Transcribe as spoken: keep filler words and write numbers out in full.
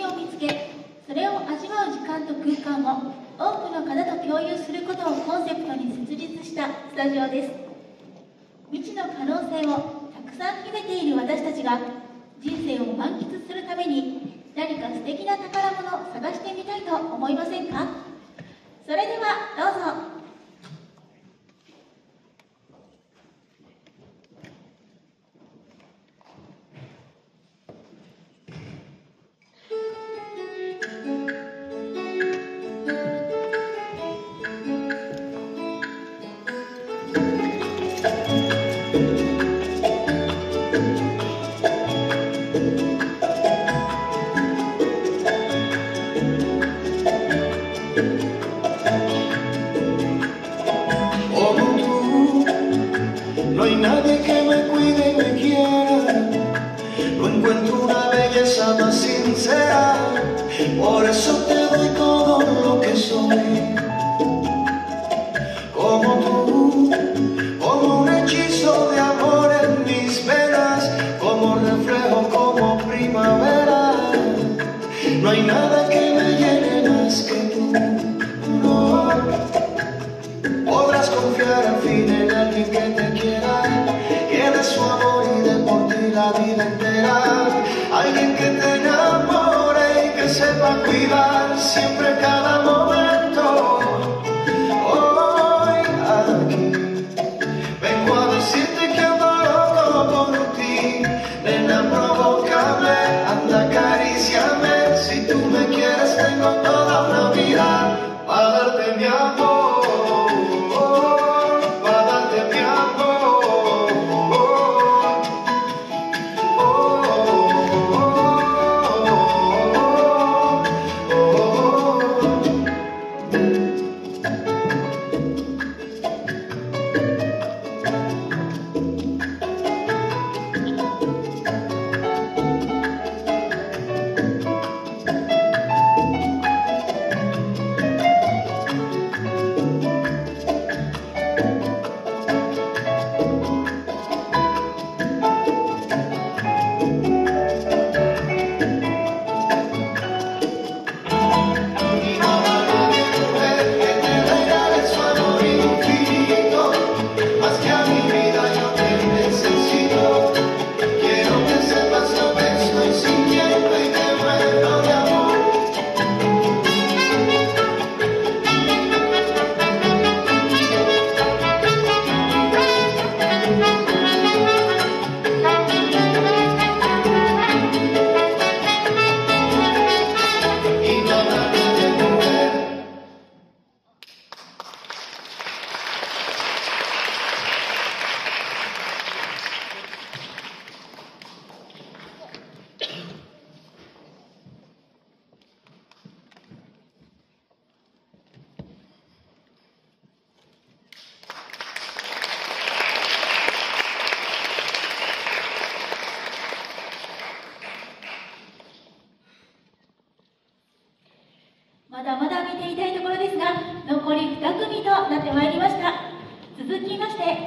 みを見つけ、それを味わう時間と空間を多くの方と共有することをコンセプトに設立したスタジオです。未知の可能性をたくさん秘めている私たちが人生を満喫するために何か素敵な宝物を探してみたいと思いませんか？それではどうぞ。 No hay nadie que me cuide y me quiera, no encuentro una belleza más sincera, por eso te doy todo lo que soy. Como tú, como un hechizo de amor en mis venas, como reflejo, como primavera, no hay nada que me llene más que tú, no. Podrás confiar al fin en alguien que te quiera, que de su amor y de por ti la vida entera. Alguien que te enamore y que sepa cuidar siempre cada momento. Hoy aquí vengo a decirte que ando loco por ti. Nena, provócame, anda, acaríciame. Si tú me quieres tengo toda una vida para darte mi amor. まだまだ見ていたいところですが、残りに組となってまいりました。続きまして